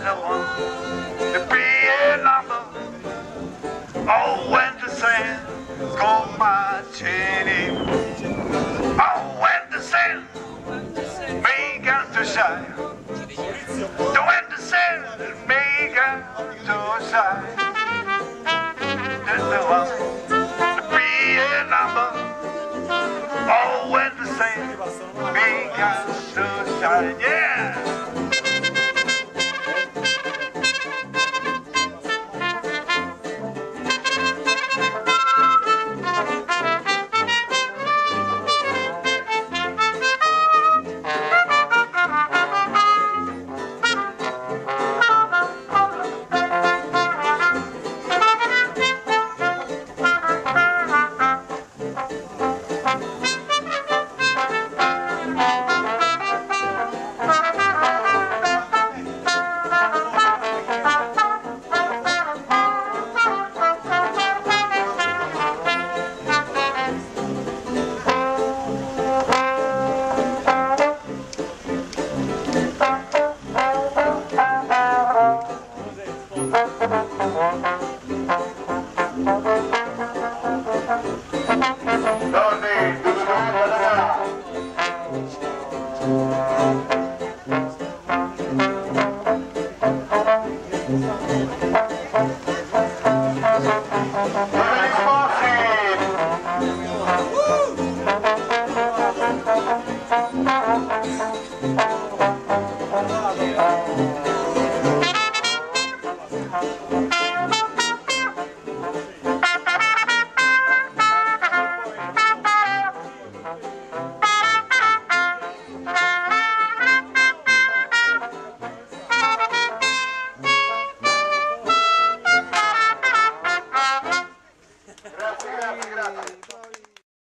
the one to be a number. Oh, when the sands go marching in. Oh, when the sands began to shine. When the sands began to shine. That's the one to be a number. Oh, when the sands began to shine. Yeah!